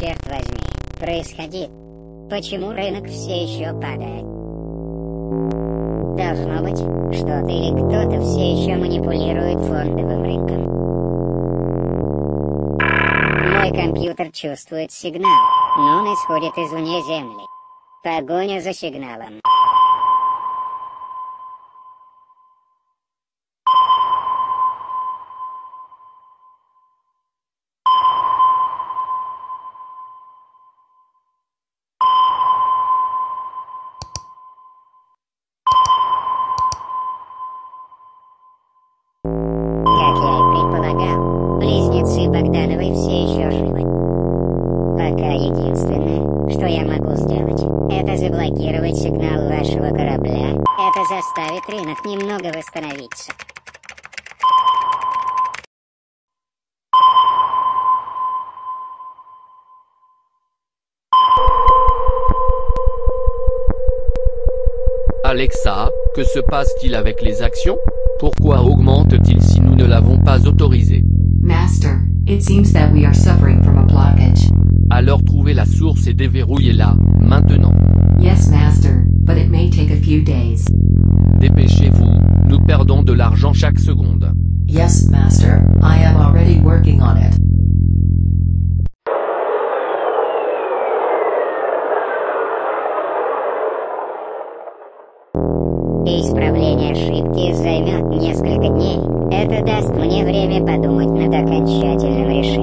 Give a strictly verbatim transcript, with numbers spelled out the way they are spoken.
черт возьми, происходит? Почему рынок все еще падает? Должно быть, что-то или кто-то все еще манипулирует фондовым рынком. Мой компьютер чувствует сигнал, но он исходит извне Земли. Погоня за сигналом. Как я и предполагал, близнецы Богдановой все еще живы. Пока единственное, что я могу сделать, это заблокировать сигнал вашего корабля. Это заставит рынок немного восстановиться. Alexa, que se passe-t-il avec les actions? Pourquoi augmente-t-il si nous ne l'avons pas autorisé? Master, it seems that we are suffering from a blockage. Alors trouvez la source et déverrouillez-la, maintenant. Yes, Master, but it may take a few days. Dépêchez-vous, nous perdons de l'argent chaque seconde. Yes, Master, I am already working on it. Исправление ошибки займет несколько дней. Это даст мне время подумать над окончательным решением.